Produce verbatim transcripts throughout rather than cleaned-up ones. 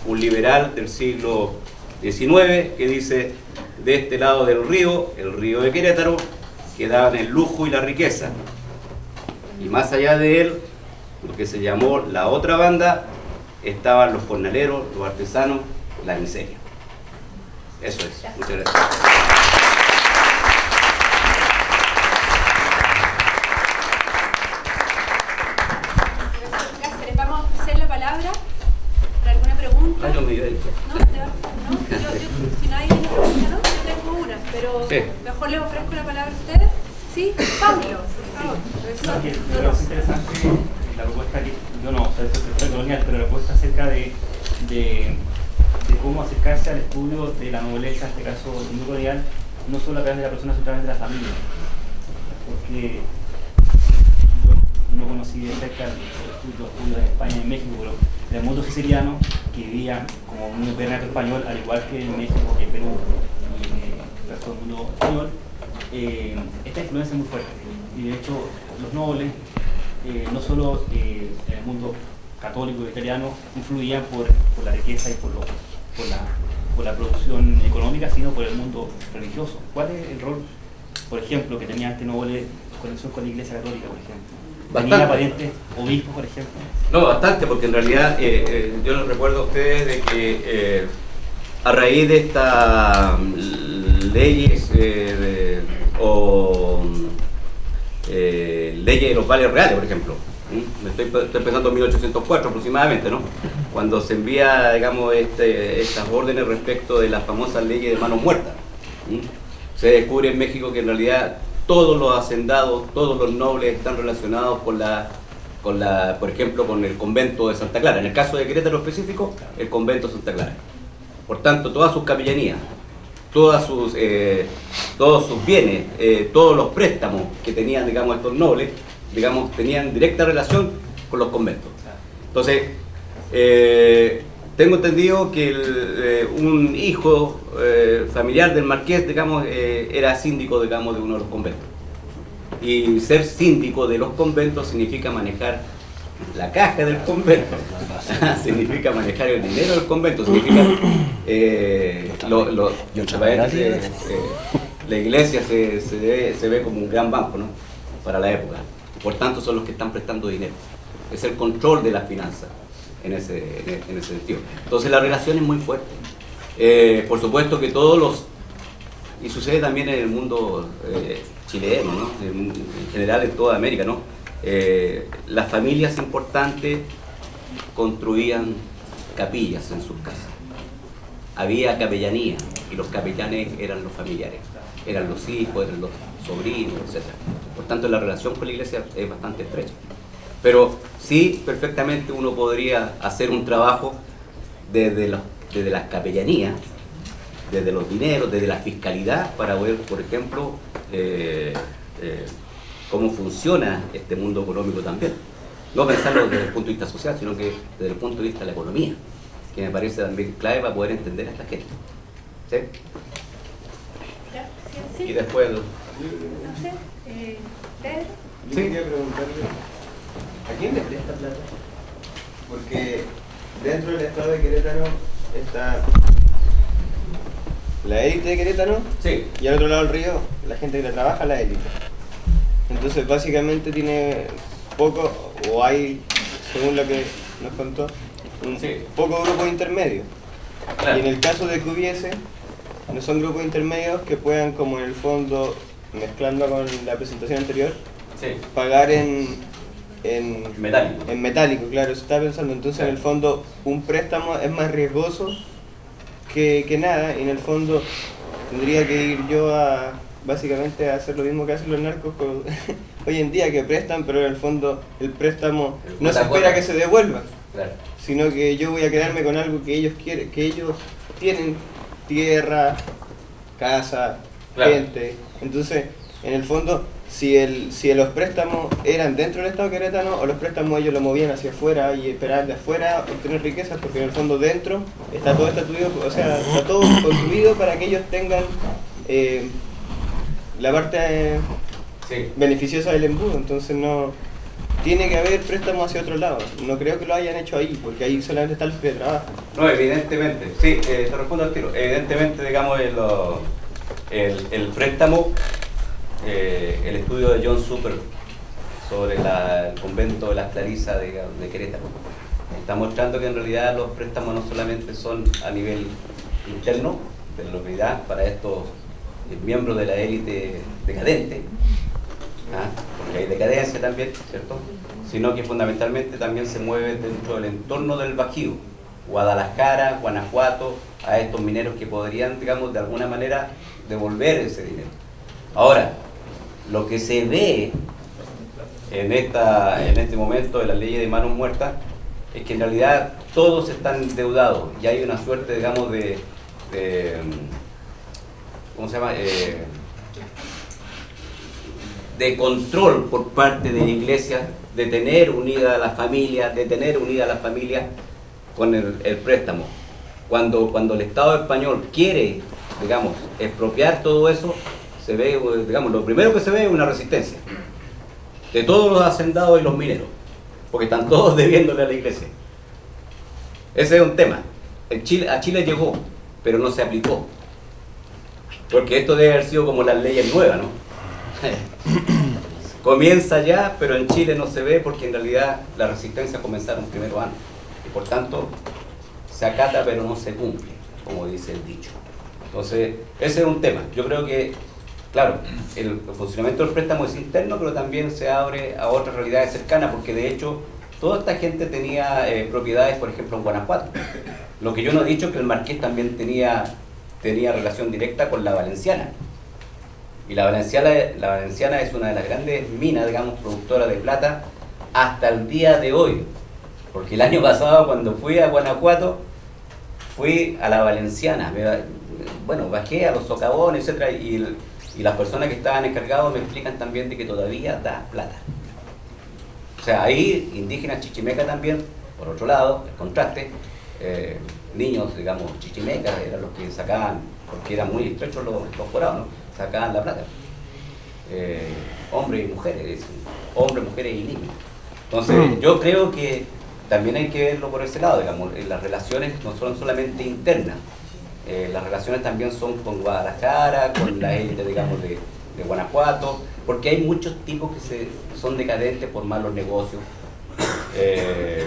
un liberal del siglo diecinueve, que dice: de este lado del río, el río de Querétaro, quedaban el lujo y la riqueza, y más allá de él, lo que se llamó la otra banda, estaban los jornaleros, los artesanos, la miseria. Eso es. Muchas gracias. Vamos a ofrecer la palabra para alguna pregunta. Ah, yo me iba a ir. No, no, yo, yo, si nadie tiene pregunta, no, yo tengo una, pero sí. Mejor les ofrezco la palabra a ustedes. Sí, Pablo, por favor. No, que, pero es interesante la propuesta que, yo no, o sea, es colonial, pero la propuesta acerca de, de, de cómo acercarse al estudio de la nobleza, en este caso el mundo colonial, no solo a través de la persona, sino a través de la familia. Porque yo no conocí de cerca los estudios en España y en México, pero en el mundo siciliano, que vivía como un vernato español, al igual que en México, que en Perú y en el resto del mundo español, eh, esta influencia es muy fuerte. Y de hecho, los nobles, eh, no solo eh, en el mundo católico y italiano, influían por, por la riqueza y por, lo, por, la, por la producción económica, sino por el mundo religioso. ¿Cuál es el rol, por ejemplo, que tenía este noble en conexión con la Iglesia Católica, por ejemplo? ¿Tenía parientes obispos, por ejemplo? No, bastante, porque en realidad eh, eh, yo les recuerdo a ustedes de que eh, a raíz de estas leyes eh, de, o eh, leyes de los vales reales, por ejemplo, ¿sí? estoy, estoy pensando en mil ochocientos cuatro aproximadamente, ¿no? Cuando se envía, digamos, este, estas órdenes respecto de las famosas leyes de manos muertas, ¿sí? Se descubre en México que en realidad todos los hacendados, todos los nobles están relacionados con la, con la, por ejemplo, con el convento de Santa Clara. En el caso de Querétaro específico, el convento de Santa Clara. Por tanto, todas sus capellanías, todas sus, eh, todos sus bienes, eh, todos los préstamos que tenían, digamos, estos nobles, digamos, tenían directa relación con los conventos. Entonces, eh, tengo entendido que el, eh, un hijo eh, familiar del marqués, digamos, eh, era síndico, digamos, de uno de los conventos. Y ser síndico de los conventos significa manejar la caja del convento, significa manejar el dinero del convento, significa eh, lo, lo, eh, la iglesia se, se, ve, se ve como un gran banco, ¿no? Para la época. Por tanto, son los que están prestando dinero. Es el control de las finanzas. En ese, en ese sentido. Entonces la relación es muy fuerte. Eh, por supuesto que todos los, y sucede también en el mundo eh, chileno, ¿no? en, en general en toda América, ¿no? Eh, las familias importantes construían capillas en sus casas. Había capellanía y los capellanes eran los familiares, eran los hijos, eran los sobrinos, etcétera. Por tanto la relación con la iglesia es bastante estrecha. Pero sí, perfectamente uno podría hacer un trabajo desde, los, desde las capellanías, desde los dineros, desde la fiscalidad, para ver, por ejemplo, eh, eh, cómo funciona este mundo económico también. No pensarlo desde el punto de vista social, sino que desde el punto de vista de la economía, que me parece también clave para poder entender a esta gente. ¿Sí? Sí. Y después... No sé, eh, Pedro. Yo quería preguntarle, ¿a quién le presta plata? Porque dentro del estado de Querétaro está la élite de Querétaro, sí, y al otro lado del río la gente que trabaja, la élite. Entonces básicamente tiene poco, o hay, según lo que nos contó, un sí. poco grupo intermedio. Claro. Y en el caso de que hubiese, no son grupos intermedios que puedan, como en el fondo, mezclando con la presentación anterior, Sí. pagar en, en Metálico. En metálico, claro, eso estaba pensando. Entonces, Claro. en el fondo, un préstamo es más riesgoso que, que nada, y en el fondo tendría que ir yo a, básicamente, a hacer lo mismo que hacen los narcos con, hoy en día, que prestan, pero en el fondo el préstamo El no se espera que se devuelva, Claro. sino que yo voy a quedarme con algo que ellos quieren, que ellos tienen, tierra, casa, Claro. gente. Entonces, en el fondo, si el si los préstamos eran dentro del estado queretano, o los préstamos ellos lo movían hacia afuera y esperaban de afuera obtener riquezas, porque en el fondo dentro está todo estatuido, o sea, está todo construido para que ellos tengan eh, la parte eh, Sí. beneficiosa del embudo. Entonces no, tiene que haber préstamos hacia otro lado. No creo que lo hayan hecho ahí, porque ahí solamente está el trabajo. No, evidentemente, sí, eh, te respondo al tiro. Evidentemente, digamos, el, el, el préstamo, eh, el estudio de John Super sobre la, el convento de las Clarisas de, de Querétaro, está mostrando que en realidad los préstamos no solamente son a nivel interno, de la localidad, para estos eh, miembros de la élite decadente, ¿ah? Porque hay decadencia también, ¿cierto? Sino que fundamentalmente también se mueve dentro del entorno del Bajío, Guadalajara, Guanajuato, a estos mineros que podrían, digamos, de alguna manera devolver ese dinero. Ahora, lo que se ve en, esta, en este momento de la ley de manos muertas es que en realidad todos están endeudados y hay una suerte, digamos, de, de ¿cómo se llama? Eh, de control por parte de la Iglesia, de tener unida a la familia, de tener unida a la familia con el, el préstamo. Cuando, cuando el Estado español quiere, digamos, expropiar todo eso, se ve, digamos, lo primero que se ve es una resistencia de todos los hacendados y los mineros, porque están todos debiéndole a la Iglesia. Ese es un tema. En Chile, a Chile llegó, pero no se aplicó, porque esto debe haber sido como las leyes nuevas, ¿no? Comienza ya, pero en Chile no se ve porque en realidad la resistencia comenzaron primero antes y por tanto se acata pero no se cumple, como dice el dicho. Entonces ese es un tema. Yo creo que, claro, el funcionamiento del préstamo es interno, pero también se abre a otras realidades cercanas, porque de hecho toda esta gente tenía eh, propiedades, por ejemplo, en Guanajuato. Lo que yo no he dicho es que el Marqués también tenía, tenía relación directa con la Valenciana. Y la Valenciana, la Valenciana es una de las grandes minas, digamos, productora de plata hasta el día de hoy. Porque el año pasado, cuando fui a Guanajuato, fui a la Valenciana. Me, bueno, bajé a los socavones, etcétera, y, y las personas que estaban encargados me explican también de que todavía da plata. O sea, ahí indígenas chichimecas también, por otro lado, el contraste, eh, niños, digamos, chichimecas eran los que sacaban, porque eran muy estrechos los, los forados, ¿no? Sacaban la plata. Eh, hombres y mujeres, hombres, mujeres y niños. Entonces, yo creo que también hay que verlo por ese lado, digamos, las relaciones no son solamente internas, eh, las relaciones también son con Guadalajara, con la élite, digamos, de, de Guanajuato, porque hay muchos tipos que se, son decadentes por malos negocios, eh,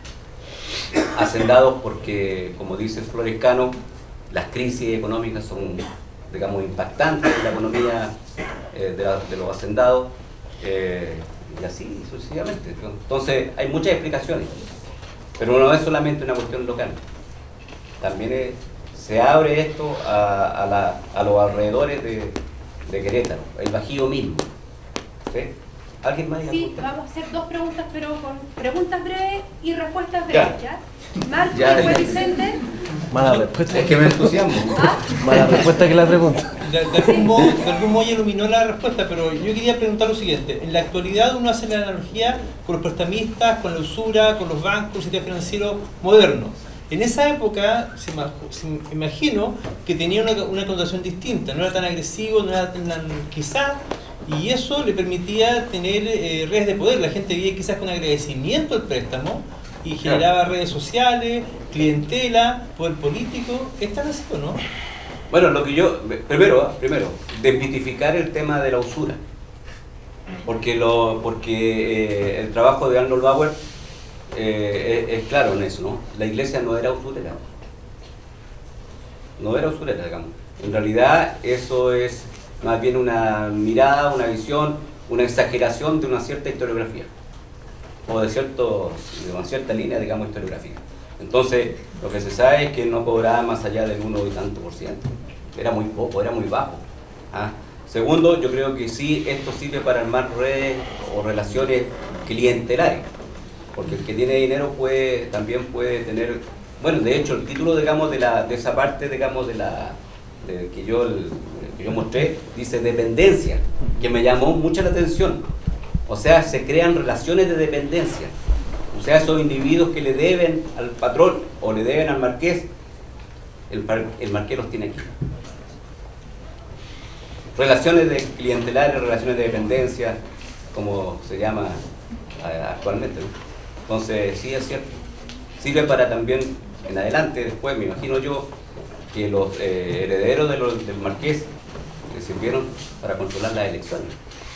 hacendados porque, como dice Flores Cano, las crisis económicas son, digamos, impactantes en la economía eh, de, la, de los hacendados, eh, y así sucesivamente. Entonces hay muchas explicaciones, pero no es solamente una cuestión local, también es, se abre esto a, a, la, a los alrededores de, de Querétaro, el Bajío mismo. ¿Sí? ¿Alguien más? Sí, vamos a hacer dos preguntas, pero con preguntas breves y respuestas breves, ¿ya? Marco Ya, y después ya. Vicente. Mala respuesta. Es que me entusiasmo. ¿Ah? Mala respuesta que la pregunta. De, de algún modo, de algún modo ya iluminó la respuesta, pero yo quería preguntar lo siguiente. En la actualidad uno hace la analogía con los prestamistas, con la usura, con los bancos, el sistema financiero moderno. En esa época, se, se imagino que tenía una, una connotación distinta, no era tan agresivo, no era tan, quizá, y eso le permitía tener eh, redes de poder. La gente vivía quizás con agradecimiento al préstamo y generaba redes sociales, clientela, poder político. ¿Es tan así o no? Bueno, lo que yo, primero, primero, desmitificar el tema de la usura, porque, lo, porque eh, el trabajo de Arnold Bauer eh, es, es claro en eso, ¿no? La Iglesia no era usurera, no era usurera, digamos. En realidad eso es más bien una mirada, una visión, una exageración de una cierta historiografía, o de, cierto, de una cierta línea, digamos, historiográfica. Entonces, lo que se sabe es que no cobraba más allá del uno y tanto por ciento. Era muy poco, era muy bajo. ¿Ah? Segundo, yo creo que sí, esto sirve para armar redes o relaciones clientelares. Porque el que tiene dinero puede, también puede tener... Bueno, de hecho, el título, digamos, de, la, de esa parte, digamos, de la de que, yo, el, que yo mostré, dice dependencia, que me llamó mucho la atención. O sea, se crean relaciones de dependencia. O sea, esos individuos que le deben al patrón o le deben al marqués, el, el marqués los tiene aquí. Relaciones de clientelares, relaciones de dependencia, como se llama a, actualmente, ¿no? Entonces, sí es cierto. Sirve para también, en adelante, después, me imagino yo, que los eh, herederos de los, del marqués le sirvieron para controlar las elecciones.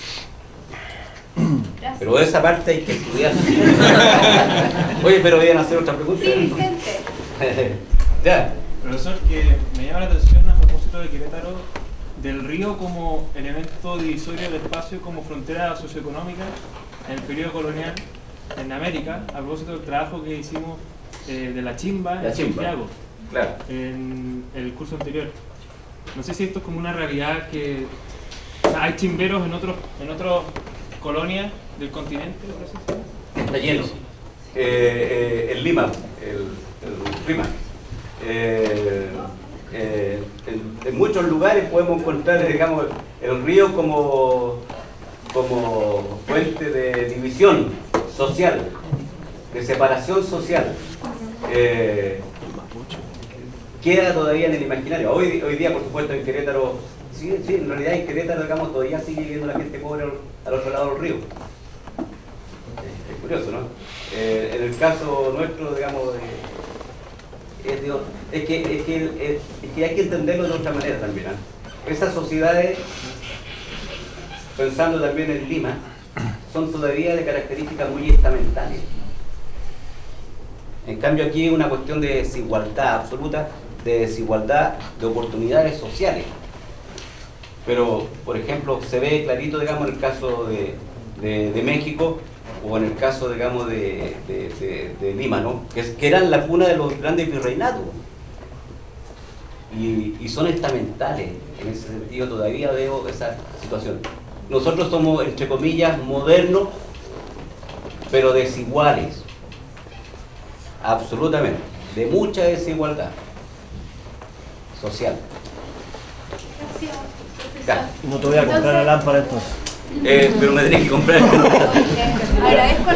Gracias. Pero esa parte hay que estudiar. Oye, pero voy a hacer otra pregunta. Sí, Vicente. Ya. Profesor, que me llama la atención a propósito de Querétaro, del río como elemento divisorio del espacio, como frontera socioeconómica en el periodo colonial en América, a propósito del trabajo que hicimos eh, de la chimba La en chimba. Santiago, Claro. en el curso anterior. No sé si esto es como una realidad que, o sea, hay chimberos en otros en otras colonias del continente, por así decirlo. Está lleno. Eh, eh, el Lima, el, el Lima. Eh, eh, en, en muchos lugares podemos encontrar, digamos, el río como, como fuente de división social, de separación social. Eh, queda todavía en el imaginario. Hoy, hoy día, por supuesto, en Querétaro, sí, sí, en realidad en Querétaro, digamos, todavía sigue viviendo la gente pobre al, al otro lado del río. Es, es curioso, ¿no? Eh, en el caso nuestro, digamos, de, es, de, es, que, es, que, es, es que hay que entenderlo de otra manera también, ¿eh? Esas sociedades, pensando también en Lima, son todavía de características muy estamentales. En cambio aquí hay una cuestión de desigualdad absoluta, de desigualdad de oportunidades sociales. Pero, por ejemplo, se ve clarito, digamos, en el caso de, de, de México, o en el caso, digamos, de, de, de, de Lima, ¿no? Que, es, que eran la cuna de los grandes virreinatos. Y, y son estamentales. En ese sentido todavía veo esa situación. Nosotros somos, entre comillas, modernos, pero desiguales. Absolutamente. De mucha desigualdad social. Gracias, Ya. profesor. No te voy a comprar la lámpara entonces. Eh, pero me tenés que comprar. Agradezco